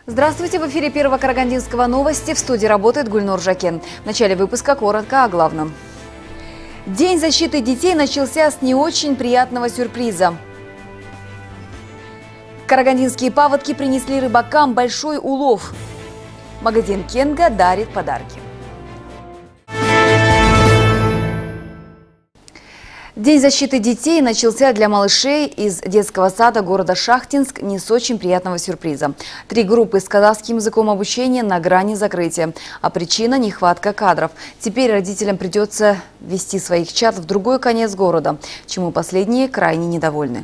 Здравствуйте! В эфире Первого Карагандинского новости. В студии работает Гульнур Жакен. В начале выпуска коротко о главном. День защиты детей начался с не очень приятного сюрприза. Карагандинские паводки принесли рыбакам большой улов. Магазин Кенга дарит подарки. День защиты детей начался для малышей из детского сада города Шахтинск не с очень приятного сюрприза. 3 группы с казахским языком обучения на грани закрытия. А причина – нехватка кадров. Теперь родителям придется вести своих чад в другой конец города, чему последние крайне недовольны.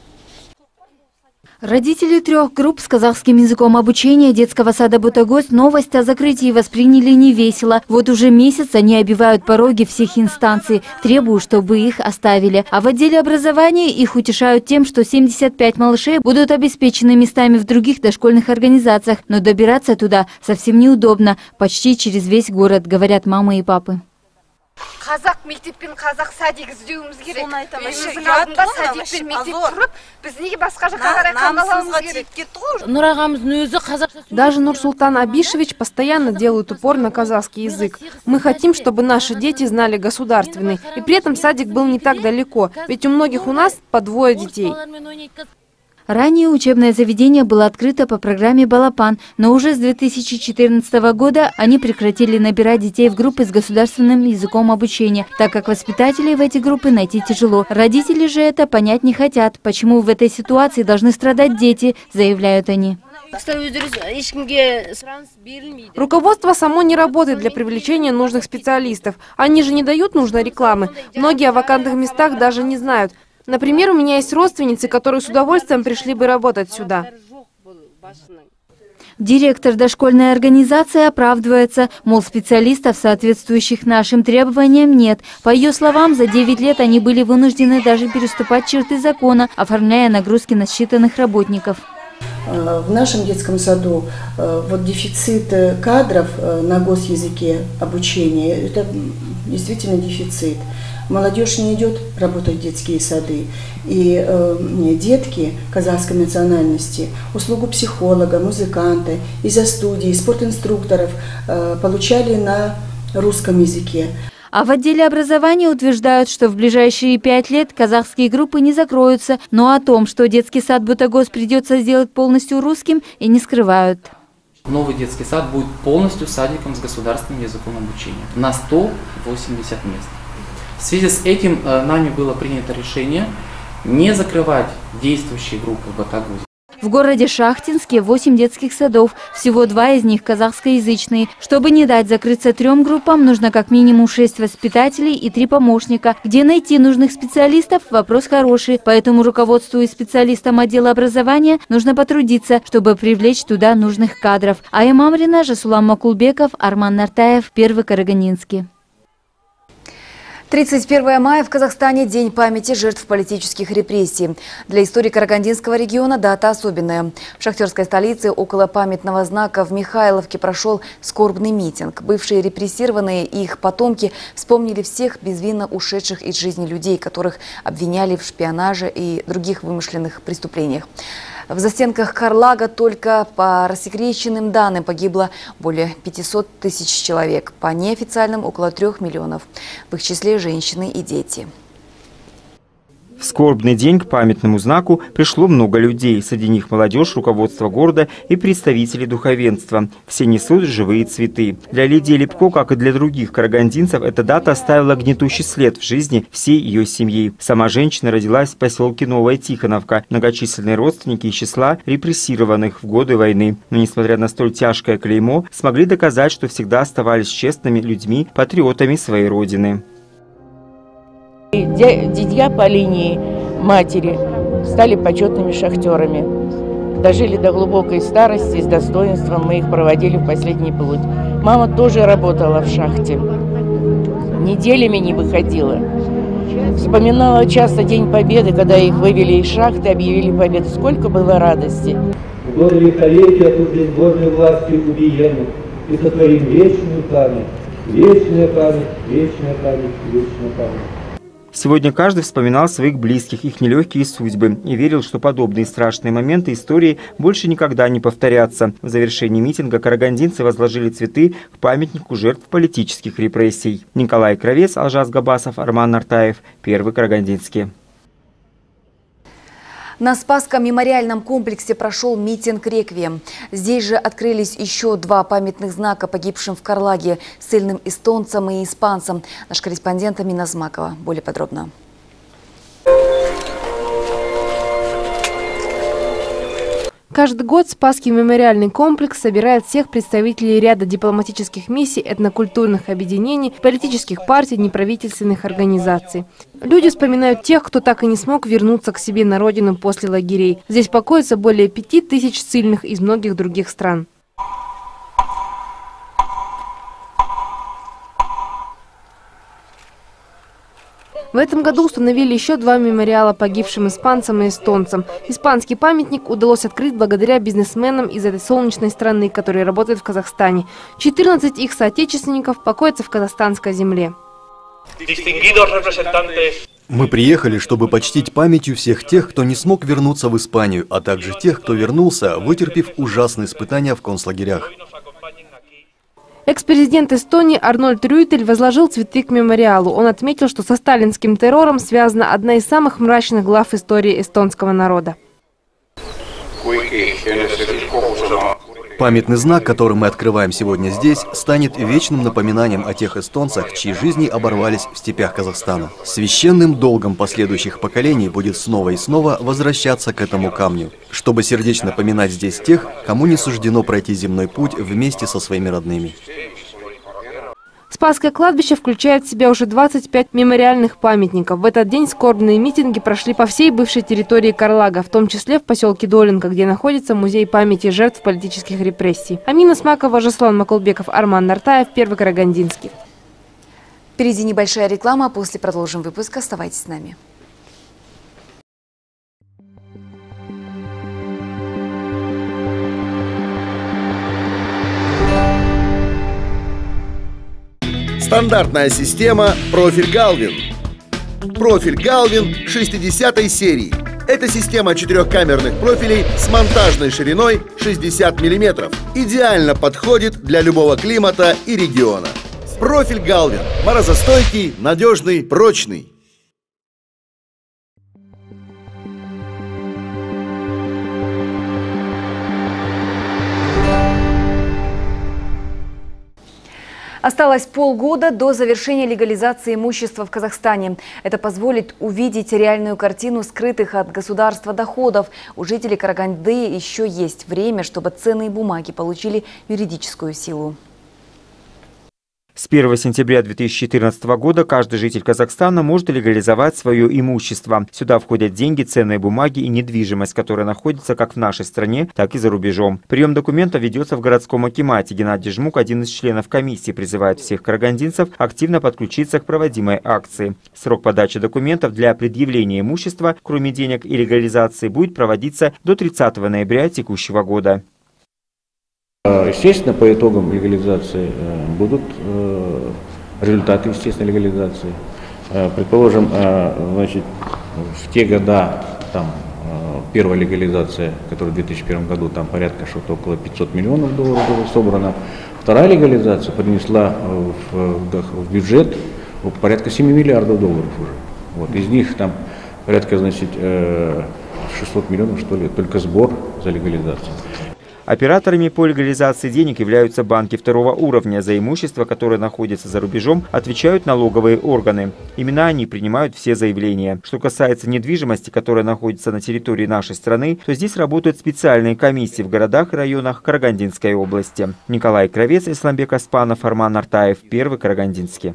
Родители 3 групп с казахским языком обучения детского сада «Бутагость» новость о закрытии восприняли невесело. Вот уже месяц они обивают пороги всех инстанций, требуют, чтобы их оставили. А в отделе образования их утешают тем, что 75 малышей будут обеспечены местами в других дошкольных организациях. Но добираться туда совсем неудобно, почти через весь город, говорят мамы и папы. Қазақ мектеппен қазақ садик іздеуіміз керек. Өзіміздің алдында садикпен мектеп тұрып, біз неге басқа жаққа қарай қамдалауымыз керек. Даже Нурсултан Абишевич постоянно делает упор на казахский язык. Мы хотим, чтобы наши дети знали государственный. И при этом садик был не так далеко, ведь у многих у нас по 2 детей. Ранее учебное заведение было открыто по программе «Балапан», но уже с 2014 года они прекратили набирать детей в группы с государственным языком обучения, так как воспитателей в эти группы найти тяжело. Родители же это понять не хотят, почему в этой ситуации должны страдать дети, заявляют они. Руководство само не работает для привлечения нужных специалистов. Они же не дают нужной рекламы. Многие о вакантных местах даже не знают. Например, у меня есть родственницы, которые с удовольствием пришли бы работать сюда. Директор дошкольной организации оправдывается, мол, специалистов, соответствующих нашим требованиям, нет. По ее словам, за 9 лет они были вынуждены даже переступать черты закона, оформляя нагрузки на считанных работников. В нашем детском саду вот дефицит кадров на госязыке обучения – это действительно дефицит. Молодежь не идет работать в детские сады, и детки казахской национальности услугу психолога, музыканта, из-за студии, спортинструкторов получали на русском языке. А в отделе образования утверждают, что в ближайшие 5 лет казахские группы не закроются, но о том, что детский сад «Бутагость» придется сделать полностью русским, и не скрывают. Новый детский сад будет полностью садиком с государственным языком обучения на 180 мест. В связи с этим нами было принято решение не закрывать действующие группы в Бутагозте. В городе Шахтинске 8 детских садов, всего 2 из них казахскоязычные. Чтобы не дать закрыться 3 группам, нужно как минимум 6 воспитателей и 3 помощника. Где найти нужных специалистов – вопрос хороший, поэтому руководству и специалистам отдела образования нужно потрудиться, чтобы привлечь туда нужных кадров. Ая Мамрина, Жасулан Макулбеков, Арман Нартаев, Первый Карагандинский. 31 мая в Казахстане – День памяти жертв политических репрессий. Для истории Карагандинского региона дата особенная. В шахтерской столице около памятного знака в Михайловке прошел скорбный митинг. Бывшие репрессированные и их потомки вспомнили всех безвинно ушедших из жизни людей, которых обвиняли в шпионаже и других вымышленных преступлениях. В застенках Карлага только по рассекреченным данным погибло более 500 тысяч человек, по неофициальным около 3 миллионов, в их числе женщины и дети. В скорбный день к памятному знаку пришло много людей. Среди них молодежь, руководство города и представители духовенства. Все несут живые цветы. Для Лидии Липко, как и для других карагандинцев, эта дата оставила гнетущий след в жизни всей ее семьи. Сама женщина родилась в поселке Новая Тихоновка. Многочисленные родственники из числа репрессированных в годы войны. Но, несмотря на столь тяжкое клеймо, смогли доказать, что всегда оставались честными людьми, патриотами своей родины. Дядья по линии матери стали почетными шахтерами. Дожили до глубокой старости, с достоинством мы их проводили в последний путь. Мама тоже работала в шахте, неделями не выходила. Вспоминала часто День Победы, когда их вывели из шахты, объявили победу. Сколько было радости. В годы лихолетия от безбожной власти убиенных и сотворим вечную память, вечная память, вечная память, вечная память. Сегодня каждый вспоминал своих близких, их нелегкие судьбы и верил, что подобные страшные моменты истории больше никогда не повторятся. В завершении митинга карагандинцы возложили цветы к памятнику жертв политических репрессий. Николай Кравец, Алжас Габасов, Арман Нартаев. Первый Карагандинский. На Спасском мемориальном комплексе прошел митинг-реквием. Здесь же открылись еще 2 памятных знака погибшим в Карлаге – ссыльным эстонцам и испанцам. Наш корреспондент Амина Змакова. Более подробно. Каждый год Спасский мемориальный комплекс собирает всех представителей ряда дипломатических миссий, этнокультурных объединений, политических партий, неправительственных организаций. Люди вспоминают тех, кто так и не смог вернуться к себе на родину после лагерей. Здесь покоится более 5000 ссыльных из многих других стран. В этом году установили еще 2 мемориала погибшим испанцам и эстонцам. Испанский памятник удалось открыть благодаря бизнесменам из этой солнечной страны, которые работают в Казахстане. 14 их соотечественников покоятся в казахстанской земле. Мы приехали, чтобы почтить памятью всех тех, кто не смог вернуться в Испанию, а также тех, кто вернулся, вытерпев ужасные испытания в концлагерях. Экс-президент Эстонии Арнольд Рюйтель возложил цветы к мемориалу. Он отметил, что со сталинским террором связана одна из самых мрачных глав истории эстонского народа. Памятный знак, который мы открываем сегодня здесь, станет вечным напоминанием о тех эстонцах, чьи жизни оборвались в степях Казахстана. Священным долгом последующих поколений будет снова и снова возвращаться к этому камню, чтобы сердечно поминать здесь тех, кому не суждено пройти земной путь вместе со своими родными. Спасское кладбище включает в себя уже 25 мемориальных памятников. В этот день скорбные митинги прошли по всей бывшей территории Карлага, в том числе в поселке Долинка, где находится музей памяти жертв политических репрессий. Амина Смакова, Жаслан Макулбеков, Арман Нартаев, Первый Карагандинский. Впереди небольшая реклама, после продолжим выпуск. Оставайтесь с нами. Стандартная система «Профиль Галвин». Профиль Галвин 60-й серии. Это система 4-камерных профилей с монтажной шириной 60 мм. Идеально подходит для любого климата и региона. Профиль Галвин. Морозостойкий, надежный, прочный. Осталось полгода до завершения легализации имущества в Казахстане. Это позволит увидеть реальную картину скрытых от государства доходов. У жителей Караганды еще есть время, чтобы ценные бумаги получили юридическую силу. С 1 сентября 2014 года каждый житель Казахстана может легализовать свое имущество. Сюда входят деньги, ценные бумаги и недвижимость, которая находится как в нашей стране, так и за рубежом. Прием документов ведется в городском акимате. Геннадий Жмук, один из членов комиссии, призывает всех карагандинцев активно подключиться к проводимой акции. Срок подачи документов для предъявления имущества, кроме денег и легализации, будет проводиться до 30 ноября текущего года. Естественно, по итогам легализации будут результаты, естественно, легализации. Предположим, значит, в те года, там, первая легализация, которая в 2001 году, там порядка что-то около 500 миллионов долларов было собрано. Вторая легализация принесла в бюджет порядка 7 миллиардов долларов уже. Вот, из них там порядка, значит, 600 миллионов, что ли, только сбор за легализацию. Операторами по легализации денег являются банки второго уровня. За имущество, которое находится за рубежом, отвечают налоговые органы. Именно они принимают все заявления. Что касается недвижимости, которая находится на территории нашей страны, то здесь работают специальные комиссии в городах и районах Карагандинской области. Николай Кравец, Исламбек Аспанов, Арман Нартаев, Первый Карагандинский.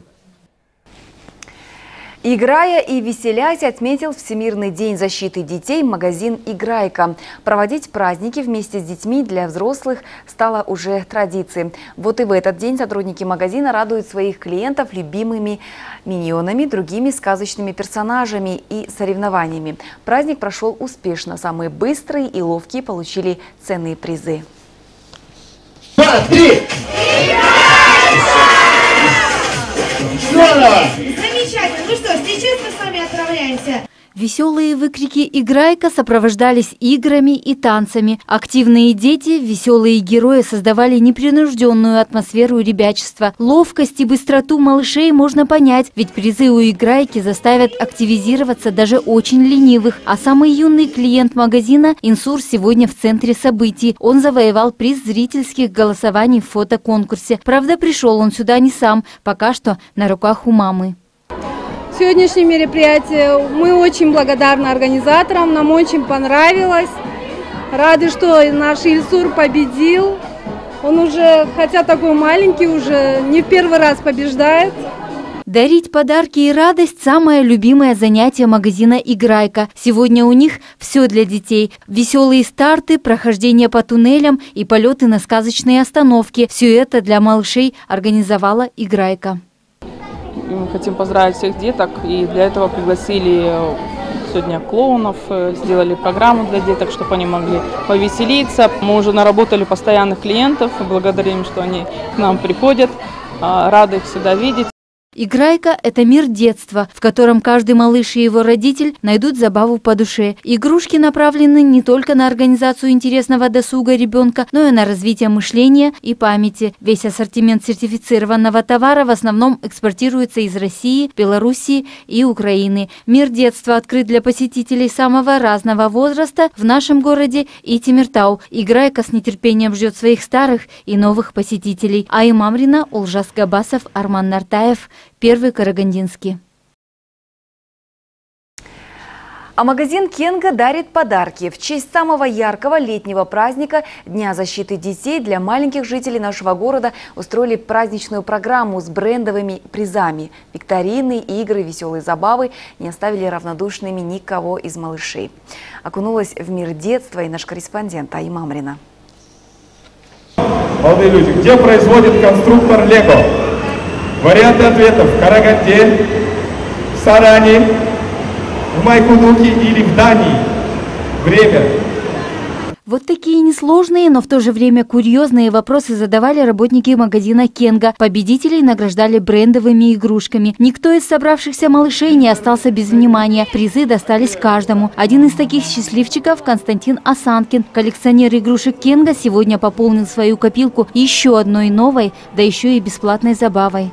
Играя и веселясь, отметил Всемирный день защиты детей магазин «Играйка». Проводить праздники вместе с детьми для взрослых стало уже традицией. Вот и в этот день сотрудники магазина радуют своих клиентов любимыми миньонами, другими сказочными персонажами и соревнованиями. Праздник прошел успешно. Самые быстрые и ловкие получили ценные призы. 2, 3! Здорово! Замечательно! Ну что ж, сейчас мы с вами отправляемся. Веселые выкрики «Играйка» сопровождались играми и танцами. Активные дети, веселые герои создавали непринужденную атмосферу ребячества. Ловкость и быстроту малышей можно понять, ведь призы у «Играйки» заставят активизироваться даже очень ленивых. А самый юный клиент магазина Инсур сегодня в центре событий. Он завоевал приз зрительских голосований в фотоконкурсе. Правда, пришел он сюда не сам, пока что на руках у мамы. Сегодняшнее мероприятие, мы очень благодарны организаторам, нам очень понравилось. Рады, что наш Ильсур победил. Он уже, хотя такой маленький, уже не в первый раз побеждает. Дарить подарки и радость – самое любимое занятие магазина «Играйка». Сегодня у них все для детей. Веселые старты, прохождение по туннелям и полеты на сказочные остановки. Все это для малышей организовала «Играйка». Мы хотим поздравить всех деток, и для этого пригласили сегодня клоунов, сделали программу для деток, чтобы они могли повеселиться. Мы уже наработали постоянных клиентов, благодарим, что они к нам приходят, рады их всегда видеть. «Играйка» – это мир детства, в котором каждый малыш и его родитель найдут забаву по душе. Игрушки направлены не только на организацию интересного досуга ребенка, но и на развитие мышления и памяти. Весь ассортимент сертифицированного товара в основном экспортируется из России, Белоруссии и Украины. Мир детства открыт для посетителей самого разного возраста в нашем городе и Темиртау. «Играйка» с нетерпением ждет своих старых и новых посетителей. Ая Мамрина, Олжас Габасов, Арман Нартаев. Первый Карагандинский. А магазин «Кенга» дарит подарки. В честь самого яркого летнего праздника Дня защиты детей для маленьких жителей нашего города устроили праздничную программу с брендовыми призами. Викторины, игры, веселые забавы не оставили равнодушными никого из малышей. Окунулась в мир детства и наш корреспондент Ая Мамрина. Молодые люди, где производит конструктор «Лего»? Варианты ответов: в Караганде, в Саране, в Майкудуке или в Дании. Время. Вот такие несложные, но в то же время курьезные вопросы задавали работники магазина «Кенга». Победителей награждали брендовыми игрушками. Никто из собравшихся малышей не остался без внимания. Призы достались каждому. Один из таких счастливчиков – Константин Асанкин. Коллекционер игрушек «Кенга» сегодня пополнил свою копилку еще одной новой, да еще и бесплатной забавой.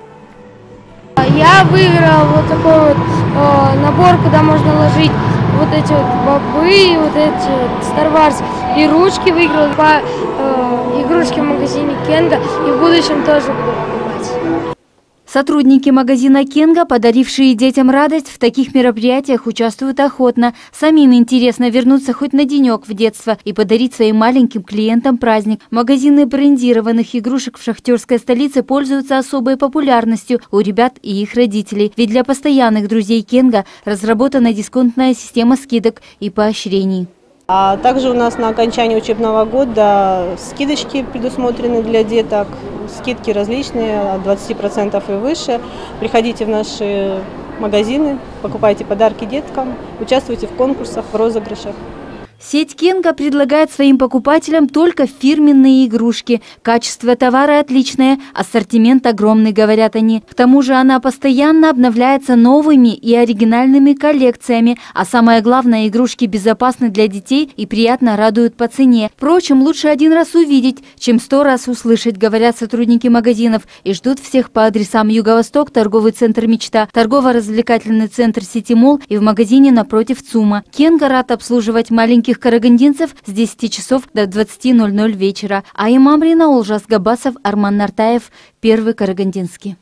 Я выиграл вот такой вот набор, куда можно ложить вот эти вот бобы, вот эти вот Star Wars и ручки. Выиграл по игрушке в магазине «Кенга» и в будущем тоже буду покупать. Сотрудники магазина «Кенга», подарившие детям радость, в таких мероприятиях участвуют охотно. Самим интересно вернуться хоть на денек в детство и подарить своим маленьким клиентам праздник. Магазины брендированных игрушек в шахтерской столице пользуются особой популярностью у ребят и их родителей. Ведь для постоянных друзей «Кенга» разработана дисконтная система скидок и поощрений. А также у нас на окончании учебного года скидочки предусмотрены для деток. Скидки различные, от 20% и выше. Приходите в наши магазины, покупайте подарки деткам, участвуйте в конкурсах, в розыгрышах. Сеть «Кенга» предлагает своим покупателям только фирменные игрушки. Качество товара отличное, ассортимент огромный, говорят они. К тому же она постоянно обновляется новыми и оригинальными коллекциями. А самое главное, игрушки безопасны для детей и приятно радуют по цене. Впрочем, лучше один раз увидеть, чем 100 раз услышать, говорят сотрудники магазинов. И ждут всех по адресам Юго-Восток, торговый центр «Мечта», торгово-развлекательный центр «Ситимол» и в магазине напротив ЦУМа. «Кенга» рад обслуживать маленьких карагандинцев с 10 часов до 20:00 вечера. Ая Мамрина, Олжас Габасов, Арман Нартаев, Первый Карагандинский.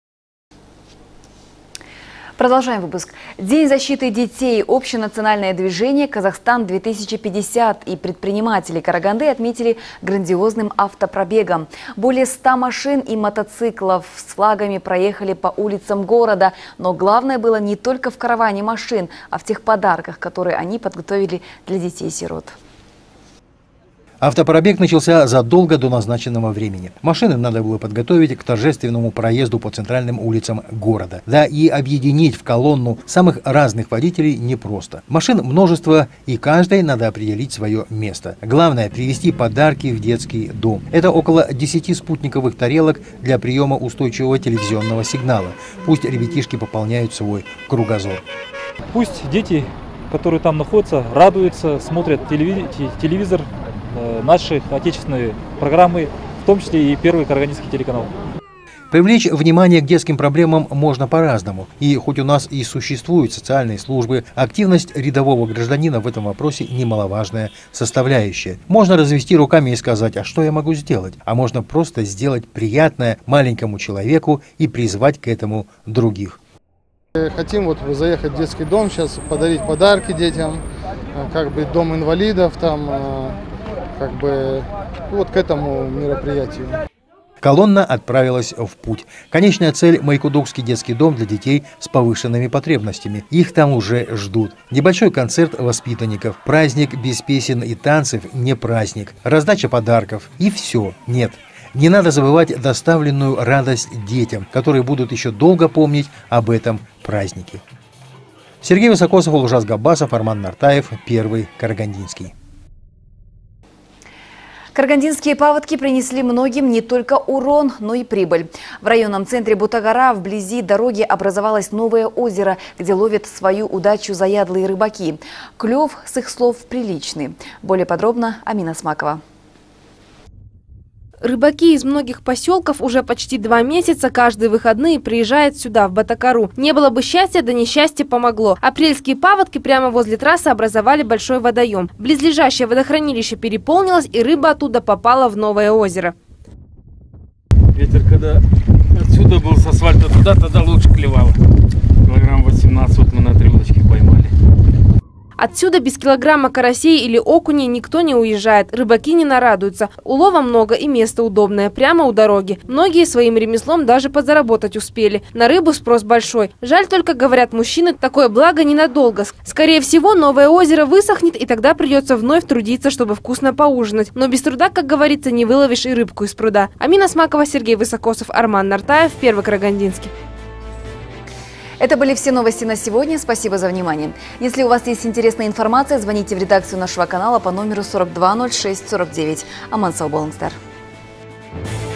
Продолжаем выпуск. День защиты детей. Общенациональное движение «Казахстан-2050» и предприниматели Караганды отметили грандиозным автопробегом. Более 100 машин и мотоциклов с флагами проехали по улицам города. Но главное было не только в караване машин, а в тех подарках, которые они подготовили для детей-сирот. Автопробег начался задолго до назначенного времени. Машины надо было подготовить к торжественному проезду по центральным улицам города. Да и объединить в колонну самых разных водителей непросто. Машин множество, и каждой надо определить свое место. Главное – привезти подарки в детский дом. Это около 10 спутниковых тарелок для приема устойчивого телевизионного сигнала. Пусть ребятишки пополняют свой кругозор. Пусть дети, которые там находятся, радуются, смотрят телевизор, наши отечественные программы, в том числе и Первый Карагандинский телеканал. Привлечь внимание к детским проблемам можно по-разному. И хоть у нас и существуют социальные службы, активность рядового гражданина в этом вопросе немаловажная составляющая. Можно развести руками и сказать, а что я могу сделать? А можно просто сделать приятное маленькому человеку и призвать к этому других. Хотим вот заехать в детский дом, сейчас подарить подарки детям, как бы дом инвалидов, там, как бы вот к этому мероприятию. Колонна отправилась в путь. Конечная цель – Майкудукский детский дом для детей с повышенными потребностями. Их там уже ждут. Небольшой концерт воспитанников. Праздник без песен и танцев не праздник. Раздача подарков. И все. Нет. Не надо забывать доставленную радость детям, которые будут еще долго помнить об этом празднике. Сергей Высокосов, Улжас Габбасов, Арман Нартаев, Первый Карагандинский. Карагандинские паводки принесли многим не только урон, но и прибыль. В районном центре Бутагара вблизи дороги образовалось новое озеро, где ловят свою удачу заядлые рыбаки. Клев, с их слов, приличный. Более подробно Амина Смакова. Рыбаки из многих поселков уже почти 2 месяца каждые выходные приезжают сюда, в Батакару. Не было бы счастья, да несчастье помогло. Апрельские паводки прямо возле трассы образовали большой водоем. Близлежащее водохранилище переполнилось, и рыба оттуда попала в новое озеро. Ветер, когда отсюда был с асфальта туда, тогда лучше клевало. Килограмм 18 вот мы на 3 удочки поймали. Отсюда без килограмма карасей или окуней никто не уезжает. Рыбаки не нарадуются. Улова много и место удобное, прямо у дороги. Многие своим ремеслом даже подзаработать успели. На рыбу спрос большой. Жаль только, говорят мужчины, такое благо ненадолго. Скорее всего, новое озеро высохнет, и тогда придется вновь трудиться, чтобы вкусно поужинать. Но без труда, как говорится, не выловишь и рыбку из пруда. Амина Смакова, Сергей Высокосов, Арман Нартаев, Первый Карагандинский. Это были все новости на сегодня. Спасибо за внимание. Если у вас есть интересная информация, звоните в редакцию нашего канала по номеру 42 06 49. Аман сау болыңыздар.